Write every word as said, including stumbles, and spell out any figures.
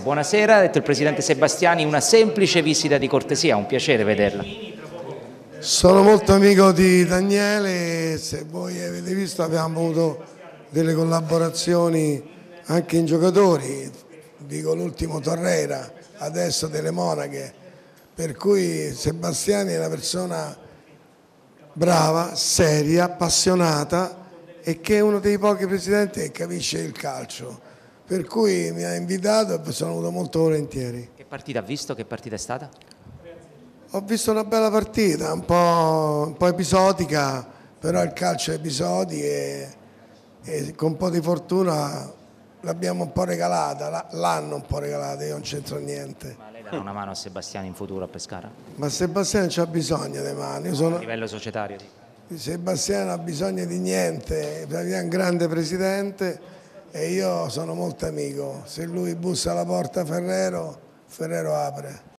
Buonasera, ha detto il Presidente Sebastiani, una semplice visita di cortesia, un piacere vederla. Sono molto amico di Daniele, se voi avete visto abbiamo avuto delle collaborazioni anche in giocatori, dico l'ultimo Torreira, adesso delle Monache, per cui Sebastiani è una persona brava, seria, appassionata e che è uno dei pochi presidenti che capisce il calcio, per cui mi ha invitato e sono venuto molto volentieri. Che partita ha visto? Che partita è stata? Ho visto una bella partita, un po', un po' episodica, però il calcio è episodi e, e con un po' di fortuna l'abbiamo un po' regalata, l'hanno un po' regalata, io non c'entro niente. Ma lei darà una mano a Sebastiani in futuro a Pescara? Ma Sebastiano c'ha bisogno delle mani. Io sono... A livello societario? Sebastiano ha bisogno di niente, è un grande presidente e io sono molto amico. Se lui bussa alla porta a Ferrero, Ferrero apre.